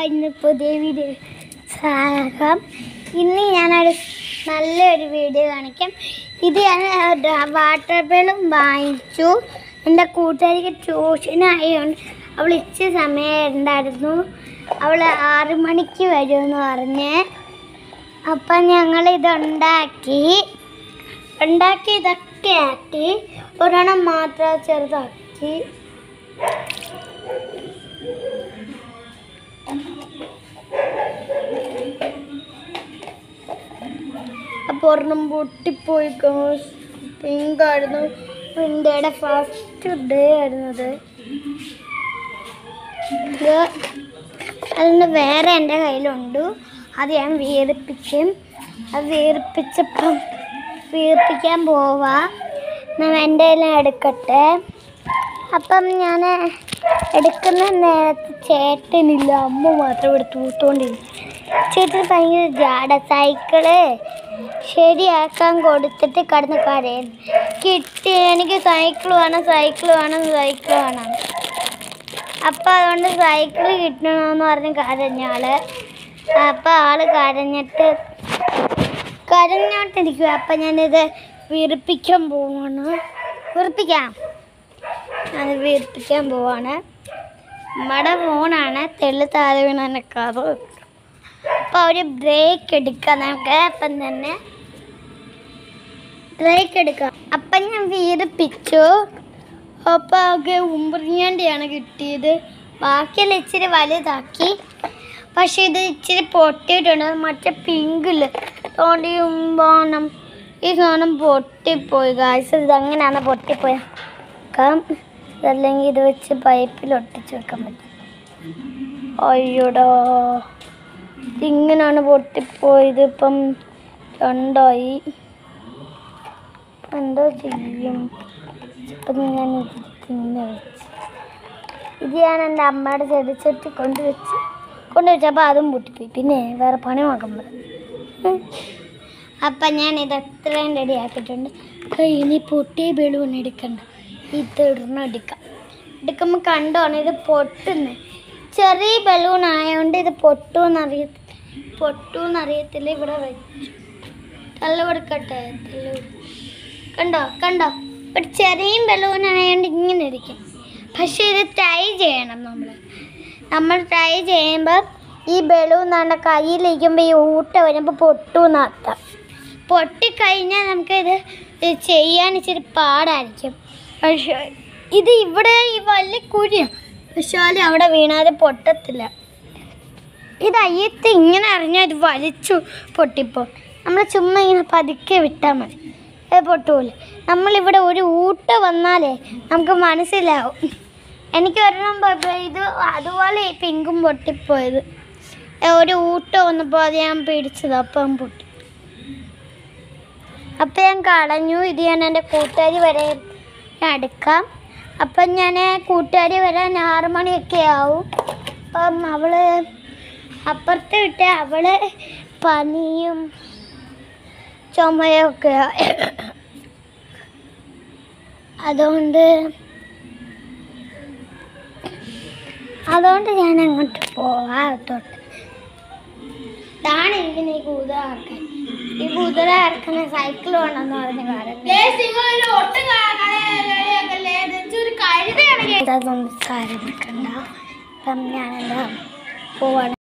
ഇന്ന് പുതിയ വീഡിയോ സ്വാഗതം. ഇന്ന് ഞാനൊരു നല്ലൊരു വീഡിയോ കാണിക്കാം. ഇത് ഞാൻ വാട്ടർ ബലൂൺ വാങ്ങിച്ചു. എൻ്റെ കൂട്ടുകാരിക്ക് ട്യൂഷനായതുകൊണ്ട് അവൾ ഇച്ചിരി സമയം ഉണ്ടായിരുന്നു. അവൾ 6 മണിക്ക് വരുമെന്ന് പറഞ്ഞ്. അപ്പം ഞങ്ങളിതുണ്ടാക്കി ഇതൊക്കെ ആക്കി ഒരെണ്ണം മാത്രം ചെറുതാക്കി. അപ്പോൾ ഒരെണ്ണം പൊട്ടിപ്പോയി. പിങ്കായിരുന്നു. ഇന്ത്യയുടെ ഫസ്റ്റ് ഡേ ആയിരുന്നത്. അതിന് വേറെ എൻ്റെ കയ്യിലുണ്ട്. അത് ഞാൻ വീർപ്പിക്കും. അത് വീർപ്പിക്കാൻ പോവാം. ഞാൻ എൻ്റെ എല്ലാം എടുക്കട്ടെ. അപ്പം ഞാൻ എടുക്കുന്ന നേരത്ത് ചേട്ടനില്ല, അമ്മ മാത്രം ഇവിടെ തൂത്തുകൊണ്ടിരുന്നു. ചേട്ടൻ ഭയങ്കര ജാട. സൈക്കിള് ശരിയാക്കാൻ കൊടുത്തിട്ട് കടന്ന് കരയും. എനിക്ക് സൈക്കിൾ വേണം. അപ്പം അതുകൊണ്ട് സൈക്കിൾ കിട്ടണമെന്ന് പറഞ്ഞ് കരഞ്ഞാള്. അപ്പം ആള് കരഞ്ഞോണ്ടിരിക്കുക. അപ്പം ഞാനിത് വീർപ്പിക്കാൻ പോവാണ്. വീർപ്പിക്കാൻ പോവാണ്. നമ്മുടെ ഫോണാണ്. തെള്ളി താഴെ വീണക്കാറ്. അപ്പോൾ ഒരു ബ്രേക്ക് എടുക്കാം നമുക്ക്. അപ്പം തന്നെ ബ്രേക്ക് എടുക്കാം. അപ്പം ഞാൻ വീർപ്പിച്ചു. അപ്പോൾ ഒക്കെ ഉമ്പറിഞ്ഞാണ്ടിയാണ് കിട്ടിയത്. ബാക്കിയെല്ലാം ഇച്ചിരി വലുതാക്കി. പക്ഷെ ഇത് ഇച്ചിരി പൊട്ടിയിട്ടുണ്ട്. മറ്റേ പിങ്കില് തോണ്ടി ഉമ്പോണം ഈ സാധനം പൊട്ടിപ്പോയി. ഗായ്സ് ഇതങ്ങനെയാണ് പൊട്ടിപ്പോയി. അതല്ലെങ്കിൽ ഇത് വെച്ച് പൈപ്പിൽ ഒട്ടിച്ച് വെക്കാൻ പറ്റും. അയ്യോടാ, ഇതിങ്ങനെയാണ് പൊട്ടിപ്പോയത്. ഇപ്പം രണ്ടായി. എന്തോ ചെയ്യും? ഇപ്പം ഞാൻ ഇത് ഞാൻ എൻ്റെ അമ്മയുടെ ചെടിച്ചട്ടി കൊണ്ടുവച്ചപ്പോൾ അതും പൊട്ടിപ്പോയി. പിന്നെ വേറെ പണി നോക്കാൻ പറ്റും. അപ്പം ഞാൻ ഇത് എത്രയും റെഡി ആക്കിയിട്ടുണ്ട്. ഇനി പൊട്ടിയ ബലൂൺ എടുക്കണ്ട. എടുക്കുമ്പോൾ കണ്ടോണം ഇത് പൊട്ടുന്നത്. ചെറിയ ബലൂൺ ആയതുകൊണ്ട് ഇത് പൊട്ടുമെന്നറിയത്തില്ല. ഇവിടെ വെച്ചു തള്ള കൊടുക്കട്ടെ. കണ്ടോ ഒരു ചെറിയ ബലൂൺ ആയതുകൊണ്ട് ഇങ്ങനെ ഇരിക്കും. പക്ഷെ ഇത് ട്രൈ ചെയ്യണം. നമ്മൾ ട്രൈ ചെയ്യുമ്പോൾ ഈ ബലൂൺ നമ്മുടെ കയ്യിലിരിക്കുമ്പോൾ ഈ ഊട്ട വരുമ്പോൾ പൊട്ടുമെന്നർത്ഥം. പൊട്ടിക്കഴിഞ്ഞാൽ നമുക്കിത് ചെയ്യാൻ ഇച്ചിരി പാടായിരിക്കും. പക്ഷേ ഇത് ഇവിടെ ഈ വലിയ കുഴിയാണ്. പക്ഷേ അവിടെ വീണാതെ പൊട്ടത്തില്ല. ഇത് അയ്യത്ത് ഇങ്ങനെ അറിഞ്ഞാൽ ഇത് വലിച്ചു പൊട്ടിപ്പോൾ. നമ്മൾ ചുമ്മാ ഇങ്ങനെ പതുക്കെ വിട്ടാൽ മതി. പൊട്ടുമില്ല. നമ്മളിവിടെ ഒരു ഊട്ട വന്നാലേ നമുക്ക് മനസ്സിലാവും. എനിക്ക് ഒരെണ്ണം ഇത് അതുപോലെ ഈ പിങ്കും പൊട്ടിപ്പോയത്. ഒരു ഊട്ട വന്നപ്പോൾ അത് ഞാൻ പിടിച്ചത്. അപ്പം പൊട്ടി. അപ്പം ഞാൻ കളഞ്ഞു. ഇത് ഞാൻ എൻ്റെ കൂട്ടുകാരി വരെ എടുക്കാം. അപ്പം ഞാൻ കൂട്ടുകാരി വരാൻ 6 മണിയൊക്കെ ആവും. അപ്പം അവള് അപ്പുറത്ത് വിട്ട് അവള് പനിയും ചുമയൊക്കെ. അതുകൊണ്ട് ഞാൻ അങ്ങോട്ട് പോവാത്തോട്ട്. ഇതാണ് ഇങ്ങനെ ഈ കുതിര ഇറക്കുന്ന സൈക്കിൾ വേണമെന്ന് പറഞ്ഞ കാര്യം. അതൊന്നും കാര്യം നിൽക്കണ്ട. അപ്പം ഞാനെന്താ പോവാണ്.